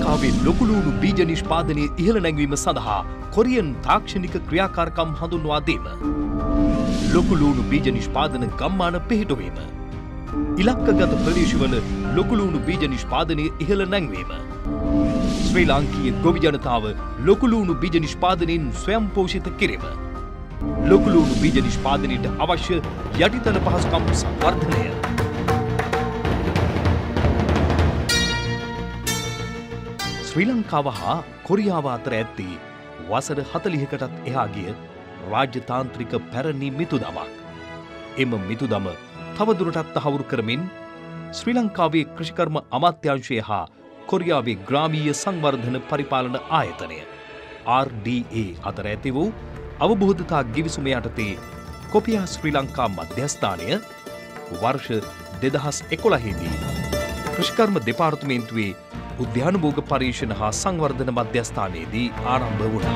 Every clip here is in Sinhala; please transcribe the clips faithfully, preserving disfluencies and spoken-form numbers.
ලංකාවේ ලොකු ලූණු බීජ නිෂ්පාදනයේ ඉහළ නැංවීම සඳහා කොරියන් තාක්ෂණික ක්‍රියාකාරකම් හඳුන්වා දීම. ලොකු ලූණු බීජ නිෂ්පාදන ගම්මාන පිහිටුවීම. ඉලක්කගත ප්‍රදේශවල ලොකු ලූණු බීජ නිෂ්පාදනයේ ඉහළ නැංවීම. ශ්‍රී ලාංකීය ගොවි ජනතාව ලොකු ලූණු බීජ නිෂ්පාදනයෙන් ස්වයං පෝෂිත කිරීම. ලොකු ලූණු බීජ නිෂ්පාදනයට අවශ්‍ය යටිතල පහසුකම් සංවර්ධනය. ශ්‍රී ලංකාව හා කොරියාව අතර ඇත්තේ වසර හතළිහකටත් එහා ගිය රාජ්‍යතාන්ත්‍රික පැරණි මිතුදමක්. එම මිතුදම තවදුරටත් තහවුරු කරමින් ශ්‍රී ලංකාවේ කෘෂිකර්ම අමාත්‍යාංශය හා කොරියාවේ ග්‍රාමීය සංවර්ධන පරිපාලන ආයතනය ආර් ඩී ඒ අතර ඇති වූ අවබෝධතා ගිවිසුම යටතේ කොපියා ශ්‍රී ලංකා මධ්‍යස්ථානය වර්ෂ දෙදහස් එකොළහේදී කෘෂිකර්ම දෙපාර්තමේන්තුවේ උද්‍යානභෝග පරීක්ෂණ හා සංවර්ධන මධ්‍යස්ථානයේදී ආරම්භ වුණා.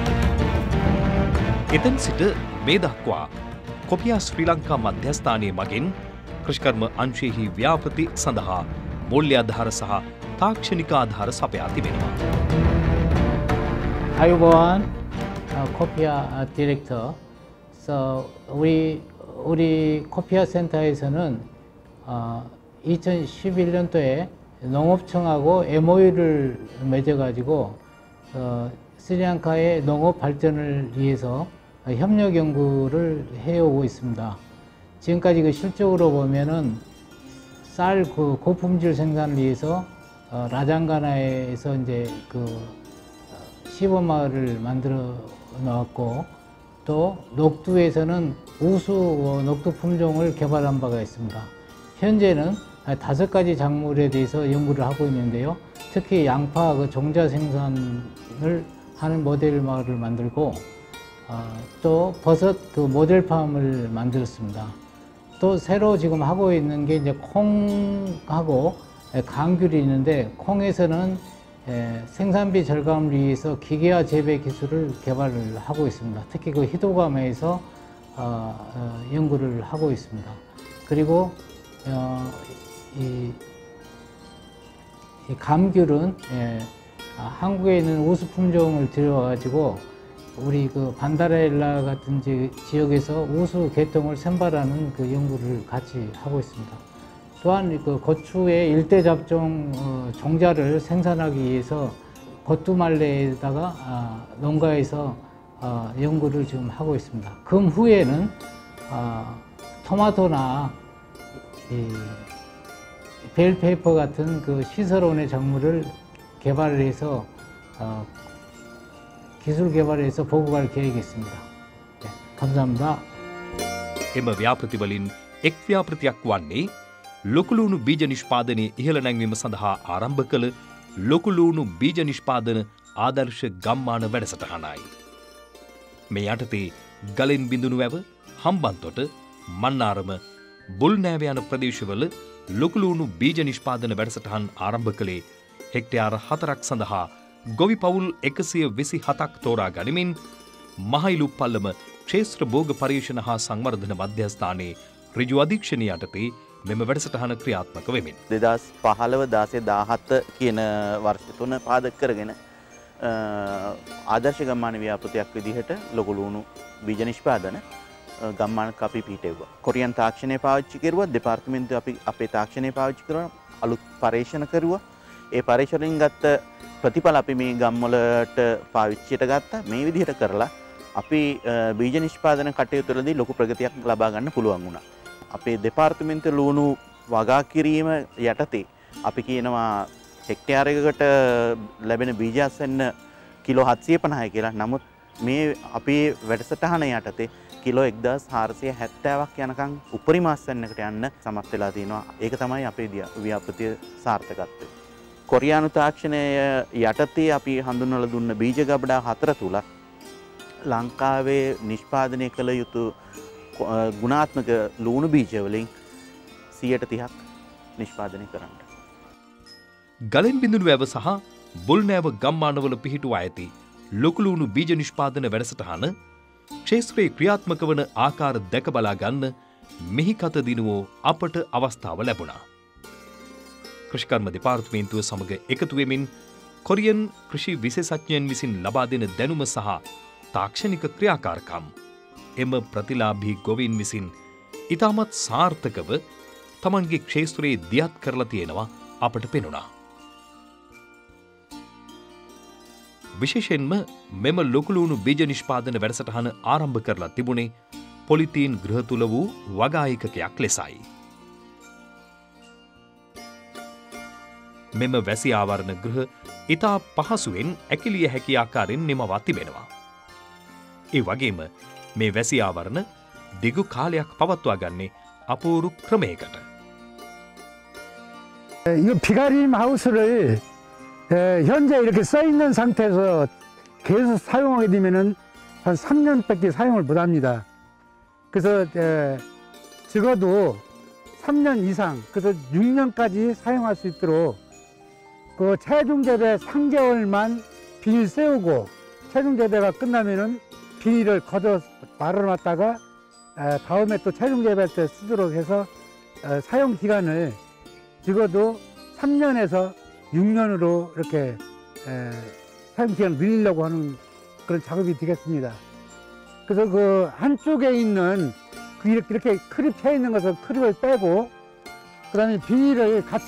එතැන් සිට මේ දක්වා කොපියා ශ්‍රී ලංකා මධ්‍යස්ථානයේ මගින් කෘෂිකර්ම අංශයෙහි ව්‍යාපෘති සඳහා මූල්‍ය ආධාර සහ තාක්ෂණික ආධාර සපයා තිබෙනවා. 아유보안 코피아 디렉터. So 우리 우리 코피아 센터에서는 어, 이천십일 년도에 농업청하고 엠오유를 맺어가지고 어, 스리랑카의 농업 발전을 위해서 협력 연구를 해오고 있습니다. 지금까지 그 실적으로 보면은 쌀 그 고품질 생산을 위해서 어, 라장가나에서 이제 그 시범마을을 만들어 놓았고 또 녹두에서는 우수 녹두 품종을 개발한 바가 있습니다. 현재는 다섯 가지 작물에 대해서 연구를 하고 있는데요. 특히 양파 그 종자 생산을 하는 모델 마을을 만들고 어, 또 버섯 그 모델 팜을 만들었습니다. 또 새로 지금 하고 있는 게 이제 콩하고 감귤이 있는데 콩에서는 에, 생산비 절감을 위해서 기계화 재배 기술을 개발을 하고 있습니다. 특히 그 히도감에서 어, 어, 연구를 하고 있습니다. 그리고 어, 이, 이 감귤은 예, 아, 한국에 있는 우수 품종을 들여와가지고 우리 그 반다렐라 같은 지, 지역에서 우수 계통을 선발하는 그 연구를 같이 하고 있습니다. 또한 그 고추의 일대 잡종 어, 종자를 생산하기 위해서 고뚜말레에다가 아, 농가에서 어, 연구를 지금 하고 있습니다. 금 후에는 어, 토마토나 이 벨페이퍼 같은 그 시설온의 작물을 개발을 해서 어, 기술 개발해서 보고갈 계획이 있습니다. 네, 감사합니다. එම ව්‍යාපෘති වලින් එක් ව්‍යාපෘතියක් වන්නේ ලොකු ලූණු බීජ නිෂ්පාදනයේ ඉහළ නැංවීම සඳහා ආරම්භ කළ ලොකු ලූණු බීජ නිෂ්පාදන ආදර්ශ ගම්මාන වැඩසටහනයි. මේ යටතේ ගලෙන් බිඳුණු වැව, හම්බන්තොට, මන්නාරම, බුල්නෑව යන ප්‍රදේශවල ලොකු ලූණු බීජ නිෂ්පාදන වැඩසටහන් ආරම්භ කළේ හෙක්ටයාර හතරක් සඳහා ගොවි පවුල් එකසිය විසි හතක් තෝරා ගනිමින් මහයිලුප්පල්ලම ක්ෂේත්‍ර භෝග පරීක්ෂණ හා සංවර්ධන මධ්‍යස්ථානයේ ඍජු අධීක්ෂණය යටතේ මෙම වැඩසටහන ක්‍රියාත්මක වෙමින් දෙදහස් පහළව දාසය දාහත කියන වර්ෂ තුන පාදක කරගෙන ආදර්ශ ගම්මාන ව්‍යාපෘතියක් විදිහට ලොකු ලූණු බීජ නිෂ්පාදන ගම්මානක අපි පිහිටෙව්වා. කොරියන් තාක්ෂණය පාවිච්චි කරුවා, දෙපාර්තමේන්තුව අපි අපේ තාක්ෂණය පාවිච්චි කරනවා, අලුත් පරීක්ෂණ කරුවා. ඒ පරීක්ෂණයෙන් ගත්ත ප්‍රතිඵල අපි මේ ගම්වලට පාවිච්චියට ගත්තා. මේ විදිහට කරලා අපි බීජ නිෂ්පාදන කටයුතුවලදී ලොකු ප්‍රගතියක් ලබා ගන්න පුළුවන් වුණා. අපේ දෙපාර්තමේන්තුවේ ලූණු වගා කිරීම යටතේ අපි කියනවා හෙක්ටයාරයකට ලැබෙන බීජාසන්න කිලෝ හත්සිය පනහයි කියලා. නමුත් මේ අපේ වැඩසටහන යටතේ කිලෝ එක්දහස් හාරසිය හැත්තෑවක් යනකම් උපරිම ආසන්නයකට යන්න සමත් වෙලා තිනවා. ඒක තමයි අපේ ව්‍යාපෘතිය සාර්ථකත්වය. කොරියානු තාක්ෂණය යටතේ අපි හඳුන්වලා දුන්න බීජ ගබඩා හතර තුල ලංකාවේ නිෂ්පාදනය කළ යුතු ගුණාත්මක ලූණු බීජ වලින් සියයට තිහක් නිෂ්පාදනය කරන්න. ගලෙන් බිඳුණු වැව සහ බුල්නෑව ගම්මානවල පිහිටුවා ඇති ලොකු ලූණු බීජ නිෂ්පාදන වැඩසටහන ක්ෂේත්‍රයේ ක්‍රියාත්මක වන ආකාර දැක බලා ගන්න මෙහි කත දිනුවෝ අපට අවස්ථාව ලැබුණා. කෘෂිකර්ම දෙපාර්තමේන්තුව සමග එකතු වෙමින් කොරියන් කෘෂි විශේෂඥයන් විසින් ලබා දෙන දැනුම සහ තාක්ෂණික ක්‍රියාකාරකම් එම ප්‍රතිලාභී ගොවීන් විසින් ඉතාමත් සාර්ථකව තමන්ගේ ක්ෂේත්‍රයේ දියත් කරලා තියෙනවා අපට පෙනුණා. විශේෂයෙන්ම මෙම ලොකුලුණු බීජ නිෂ්පාදන වැඩසටහන ආරම්භ කරලා තිබුණේ පොලිතීන් ගෘහ තුල වූ වගා ඒකකයක් ලෙසයි. මෙම වැසි ආවරණ ගෘහ ඉතා පහසුවෙන් ඇකිලිය හැකි ආකාරයෙන් නිමවා තිබෙනවා. ඒ වගේම මේ වැසි ආවරණ දිගු කාලයක් පවත්වා ගන්නේ අපූරු ක්‍රමයකට. 이 비가림 하우스를 에, 현재 이렇게 써 있는 상태에서 계속 사용하게 되면은 한 삼 년밖에 사용을 못 합니다. 그래서 에, 적어도 삼 년 이상, 그래서 육 년까지 사용할 수 있도록 그 체중 재배 삼 개월만 비닐 세우고 체중 재배가 끝나면은 비닐을 걷어 말아놨다가 에, 다음에 또 체중 재배할 때 쓰도록 해서 에, 사용 기간을 적어도 삼 년에서 육 년으로 이렇게 에, 사용 기간을 늘리려고 하는 그런 작업이 되겠습니다. 그래서 그 한쪽에 있는 그 이렇게, 이렇게 크립 펴 있는 것을 크립을 빼고 그 다음에 비닐을 같이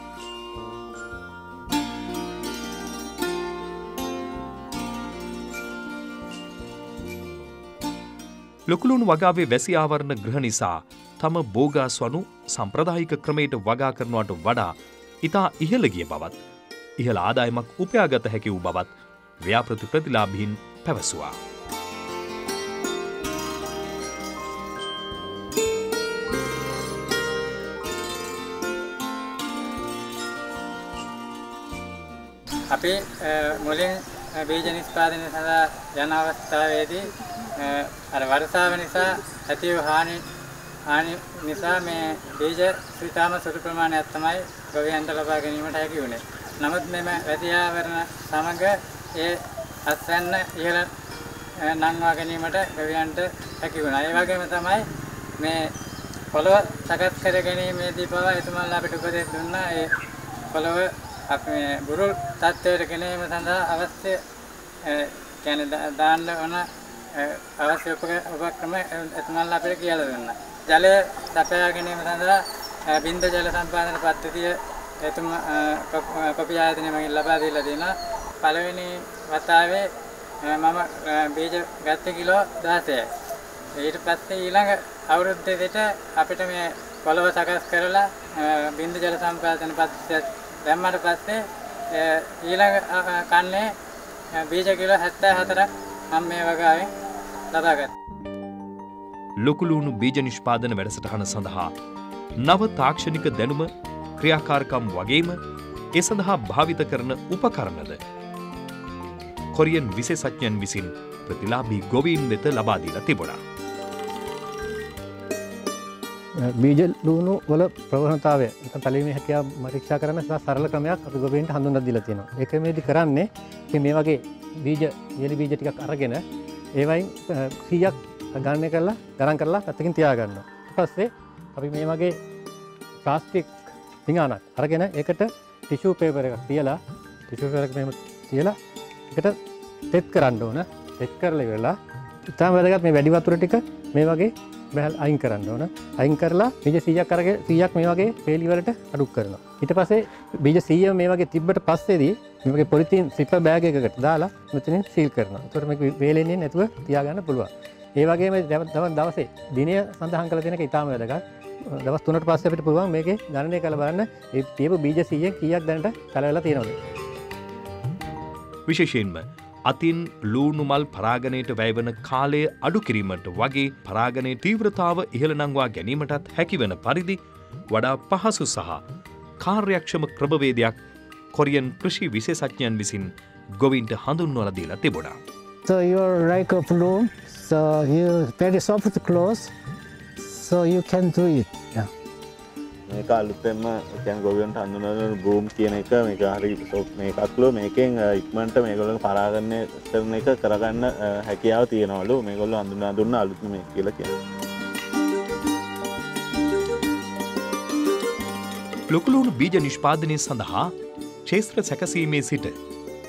ලොකුලුණු වගාවේ වැසි ආවරණ ගෘහ නිසා තම බෝගාස් වනු සම්ප්‍රදායික ක්‍රමයට වගා කරනවට වඩා ඉතා ඉහළ ගිය බවත් ඉහළ ආදායමක් උපයාගත හැකි වූ බවත් ව්‍යාපෘති ප්‍රතිලාභීන් පැවසුවා. අපි මුලින් බීජ නිෂ්පාදනය සඳහා යන අවස්ථාවේදී අර වර්ෂාව නිසා ඇති වූ හානි හානි නිසා මේ බීජ ඉතාම සුළු ප්‍රමාණයක් තමයි ගොවීන්ට ලබා ගැනීමට හැකි වුණේ. නමුත් මෙම වැසි ආවරණ සමග ඒ අස්වැන්න ඉහළ නංවා ගැනීමට ගොවීන්ට හැකි වුණා. ඒ වගේම තමයි මේ පොළව සකස් කර ගැනීමේදී පවා එතුමාලා අපිට උපදෙස් දුන්නා. ඒ පොළව අපි මේ බුරුල් තත්ත්වයට ගෙනීම සඳහා අවශ්‍ය කියන්නේ දාන්න ඕන අවශ්‍ය උපක්‍රම එතුමාලා අපිට කියලා දුන්නා. ජලය සපයා ගැනීම සඳහා බින්ද ජල සම්පාදන පද්ධතිය එතුමා කොපි ආයතනය මගින් ලබා දීලා දෙනවා. පළවෙනි වතාවේ මම බීජ ගත්තේ කිලෝ දහසයි. ඊට පස්සේ ඊළඟ අවුරුද්දේට අපිට මේ පොළව සකස් කරලා බින්ද ජල සම්පාදන පද්ධතිය දැම්මට පස්සේ ඊළඟ කන්නේ බීජ කිලෝ හැත්තෑ හතරක් මම මේ වගාවෙන් ලබා ගත්තා. ලොකුලුණු බීජ නිෂ්පාදන වැඩසටහන සඳහා නව තාක්ෂණික දැනුම ක්‍රියාකාරකම් වගේම ඒ සඳහා භාවිත කරන උපකරණද කොරියන් විශේෂඥයන් විසින් ප්‍රතිලාභී ගොවීන් වෙත ලබා දීලා තිබුණා. බීජ ලුණු වල ප්‍රවණතාවය නැත්නම් පැලීමේ හැකියාව පරීක්ෂා කරන සරල ක්‍රමයක් අපි ගොවීන්ට හඳුන්වා දීලා තියෙනවා. ඒ ක්‍රමයේදී කරන්නේ මේ වගේ බීජ වියලි බීජ ටිකක් අරගෙන ඒවයින් සීයක් ගණනය කරලා ගණන් කරලා පැත්තකින් තියා ගන්නවා. ඊට පස්සේ අපි මේ වගේ ප්ලාස්ටික් පිඟානක් අරගෙන ඒකට ටිෂු පේපර් එකක් තියලා ටිෂු පේපර් එක මෙහෙම තියලා ඒකට තෙත් කරන්න ඕන. තෙත් කරලා ඉවරලා ඉතාලම වැදගත් මේ වැඩි වතුර ටික මේ වගේ බහල් අයින් කරන්න ඕන. අයින් කරලා බීජ සීයක් අරගෙන සීයක් මේ වගේ පේලි වලට අඩු කරනවා. ඊට පස්සේ බීජ සීය මේ වගේ තිබ්බට පස්සේදී මේ වගේ පොලිතීන් සිපර් බෑග් එකකට දාලා මෙතනින් සීල් කරනවා. ඒතකොට මේක වේලෙන්නේ නැතුව තියාගන්න පුළුවන්. ඒ වගේම දවසේ දිනය සඳහන් කරලා තියෙන එක ඉතාම වැදගත්. දවස් තුනකට පස්සේ අපිට පුළුවන් මේකේ ගණනය කරලා බලන්න මේ තියපු බීජ සීයෙන් කීයක් දැනට කලවලා තියෙනවද. විශේෂයෙන්ම අතින් ලූණු මල් පරාගණයට වැයවන කාලය අඩු කිරීමට වගේ පරාගණයේ තීව්‍රතාව ඉහළ නංවා ගැනීමටත් හැකිවන පරිදි වඩා පහසු සහ කාර්යක්ෂම ක්‍රමවේදයක් කොරියන් කෘෂි විශේෂඥයන් විසින් ගොවීන්ට හඳුන්වලා දීලා තිබුණා. So your like of loom, so you very soft clothes, so you can do it. Yeah. මේක අලුතෙන්ම කියන්නේ ගොවියන්ට හඳුන්වන බූම් කියන එක මේක හරි මේකක්ලු මේකෙන් ඉක්මනට මේගොල්ලෝ පරාගණය කරන එක කරගන්න හැකියාව තියෙනවලු මේගොල්ලෝ හඳුන්වා දුන්න අලුත්ම මේක කියලා කියනවා. ලොකුලුණු බීජ නිෂ්පාදනය සඳහා ක්ෂේත්‍ර සැකසීමේ සිට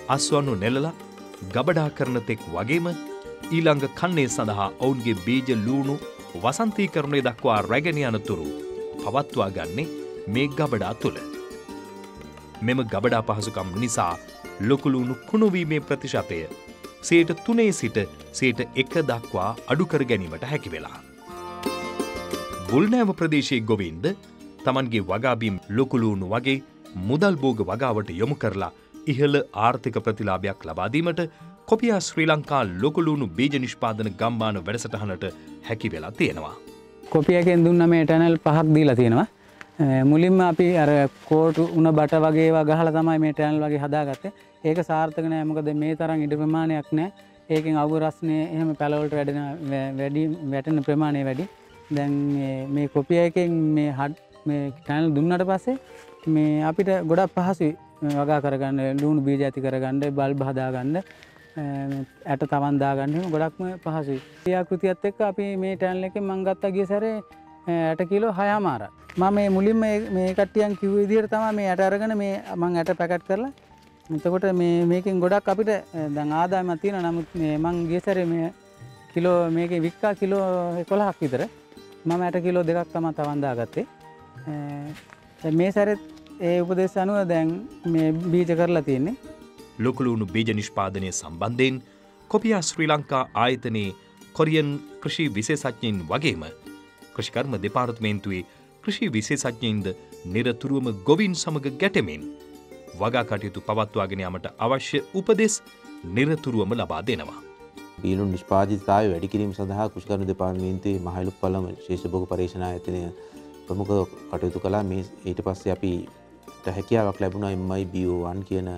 අස්වනු නෙලලා ගබඩා කරන තෙක් වගේම ඊළඟ කන්නේ සඳහා ඔවුන්ගේ බීජ ලූණු වසන්තීකරණය දක්වා රැගෙන යනතුරු පවත්වා ගන්නේ මේ ගබඩා තුළ. මෙම ගබඩා පහසුකම් නිසා ලොකුලූණු කුණුවීමේ ප්‍රතිශතය සේට තුනේ සිට සේට එක දක්වා අඩු කර ගැනීමට හැකි වෙලා. බුල්නෑව ප්‍රදේශයේ ගොවීන්ද තමන්ගේ වගාබීම් ලොකුලූණු වගේ මුදල් භෝග වගාවට යොමු කරලා ඉහළ ආර්ථික ප්‍රතිලාභයක් ලබා දීමට කොපියා ශ්‍රී ලංකා ලොකුලූණු බීජ නිෂ්පාදන ගම්මාන වැඩසටහනට හැකි වෙලා තියෙනවා. කොපියකින් දුන්න මේ ටැනල් පහක් දීලා තියෙනවා. මුලින්ම අපි අර කෝටු උණ බට වගේ ඒවා ගහලා තමයි මේ ටැනල් වගේ හදාගත්තේ. ඒක සාර්ථක නෑ මොකද මේ තරම් ඉඩ ප්‍රමාණයක් නෑ. ඒකෙන් අවුව රස්නේ එහෙම පැලවලට වැඩෙන වැඩි වැටෙන ප්‍රමාණය වැඩි. දැන් මේ කොපිය එකෙන් මේ හඩ් මේ ටැනල් දුන්නාට පස්සේ මේ අපිට ගොඩක් පහසුයි වගා කරගන්න, ලුණු බීජ ඇති කරගන්න, බල්බ් හදාගන්න, ඇට තවන් දාගන්න එහෙම ගොඩක්ම පහසුයි. ක්‍රියාකෘතියත් එක්ක අපි මේ ටැනල් එකෙන් මම ගත්තා ගිය සැරේ ඇට කිලෝ හයමාරක්. මම මේ මුලින්ම මේ කට්ටියන් කිව්ව විදිහට තමයි මේ ඇට අරගෙන මේ මම ඇට පැකට් කරලා එතකොට මේ මේකෙන් ගොඩක් අපිට දැන් ආදායමක් තියෙනවා. නමුත් මේ මං ගිය සැරේ මේ කිලෝ මේකේ වික්කා කිලෝ එකොළහක් විතර මම ඇට කිලෝ දෙකක් තමයි තවන් දාගත්තේ. මේ සැරෙත් ඒ උපදේශ අනුව දැන් මේ බීජ කරලා තියෙන්නේ. ලොකුලූණු බීජ නිෂ්පාදනය සම්බන්ධයෙන් කොපියා ශ්‍රී ලංකා ආයතනයේ කොරියන් කෘෂි විශේෂඥයින් වගේම කෘෂිකර්ම දෙපාර්තමේන්තුවේ කෘෂි විශේෂඥයින්ද නිරතුරුවම ගොවින් සමග ගැටෙමින් වගා කටයුතු පවත්වාගෙන යාමට අවශ්‍ය උපදෙස් නිරතුරුවම ලබා දෙනවා. බීලුණු නිෂ්පාදිතතාවය වැඩි කිරීම සඳහා කෘෂිකර්ම දෙපාර්තමේන්තුවේ මහලුප්පළම ශේෂ භෝග පරීක්ෂණ ආයතනය ප්‍රමුඛ කටයුතු කළා. මේ ඊට පස්සේ අපිට හැකියාවක් ලැබුණා එම් අයි බී ඕ වන් කියන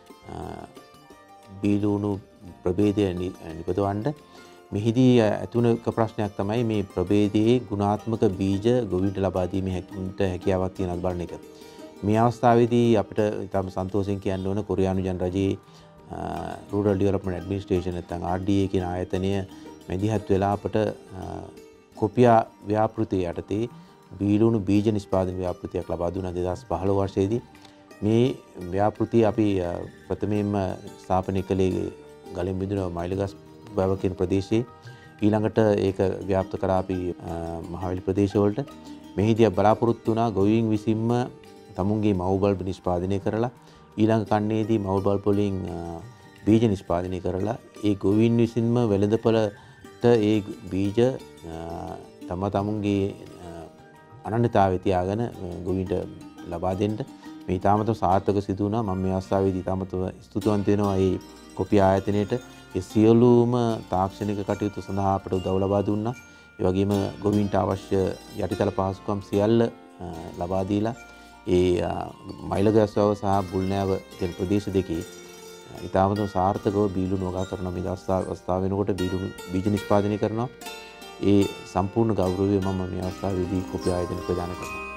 බීලුණු ප්‍රභේදය නිපදවන්න. මෙහිදී ඇතිවන එක ප්‍රශ්නයක් තමයි මේ ප්‍රභේදයේ ගුණාත්මක බීජ ගොවීන්ට ලබා දීමේ හැකියාවක් තියෙනවද බලන එක. මේ අවස්ථාවේදී අපිට ඉතාම සන්තෝෂයෙන් කියන්න ඕන කොරියානු ජන රජයේ රූරල් ඩෙවලොප්මන්ට් ඇඩ්මිනිස්ට්‍රේෂන් නැත්නම් ආර් ඩී ඒ කියන ආයතනය මැදිහත් වෙලා අපට කොපියා ව්‍යාපෘතිය යටතේ බීලුණු බීජ නිෂ්පාදන ව්‍යාපෘතියක් ලබා දුන්නා දෙදහස් පහළොව වර්ෂයේදී. මේ ව්‍යාපෘතිය අපි ප්‍රථමයෙන්ම ස්ථාපනය කළේ ගලින් බිඳුන මයිලගස් බව කියන ප්‍රදේශයේ. ඊළඟට ඒක ව්‍යාප්ත කරා අපි මහවැලි ප්‍රදේශවලට. මෙහිදී බලාපොරොත්තු වුණා ගොවීන් විසින්ම තමුන්ගේ මව් බල්බ් නිෂ්පාදනය කරලා ඊළඟ කන්නේදී මව් බල්බ් වලින් බීජ නිෂ්පාදනය කරලා ඒ ගොවීන් විසින්ම වෙළඳපොළට ඒ බීජ තම තමුන්ගේ අනන්‍යතාවය තියාගෙන ගොවීන්ට ලබා දෙන්න මේ තාමත් සාර්ථක සිදු වුණා. මම මේ අවස්ථාවේදී තාමත් ස්තුතිවන්ත වෙනවා මේ කොපි ආයතනයට. ඒ සියලුම තාක්ෂණික කටයුතු සඳහා අපට උදව් ලබා දුන්නා. ඒ වගේම ගොවීන්ට අවශ්‍ය යටිතල පහසුකම් සියල්ල ලබා දීලා ඒ මයිලගස්වව සහ බුල්නෑව කියන ප්‍රදේශ දෙකේ ඉතාමත් සාර්ථකව බීලුණු වගා කරන මේ අවස්ථාව වෙනකොට බීලුණු බීජ නිෂ්පාදනය කරනවා. ඒ සම්පූර්ණ ගෞරවය මම මේ අවස්ථාවේදී කොපි ආයතන ප්‍රදාන කරනවා.